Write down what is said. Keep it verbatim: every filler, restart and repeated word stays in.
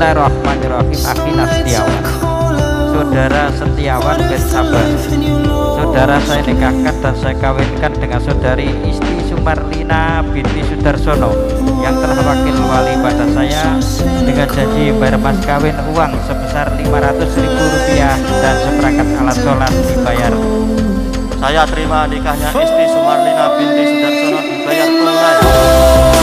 Bismillahirrahmanirrahim. Akhina Setiawan, saudara Setiawan bin Sabar, saudara saya nikahkan dan saya kawinkan dengan saudari Isti Sumarlina binti Sudarsono yang telah wakil wali pada saya dengan janji bayar mas kawin uang sebesar lima ratus ribu rupiah dan seperangkat alat sholat dibayar. Saya terima nikahnya Isti Sumarlina binti Sudarsono dibayar tunai.